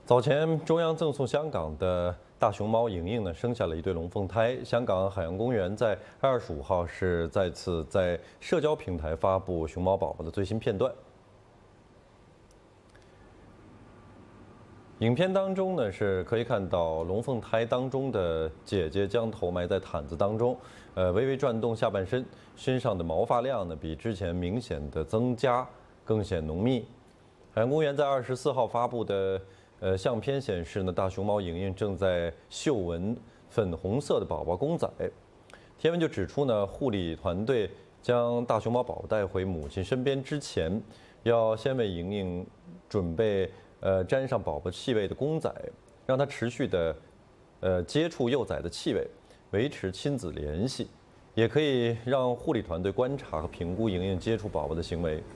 早前，中央赠送香港的大熊猫莹莹呢，生下了一对龙凤胎。香港海洋公园在2月25号是再次在社交平台发布熊猫宝宝的最新片段。影片当中呢，是可以看到龙凤胎当中的姐姐将头埋在毯子当中，微微转动下半身，身上的毛发量呢比之前明显的增加，更显浓密。海洋公园在24号发布的相片显示呢，大熊猫莹莹正在嗅闻粉红色的宝宝公仔。贴文就指出呢，护理团队将大熊猫宝宝带回母亲身边之前，要先为莹莹准备沾上宝宝气味的公仔，让它持续的接触幼崽的气味，维持亲子联系，也可以让护理团队观察和评估莹莹接触宝宝的行为。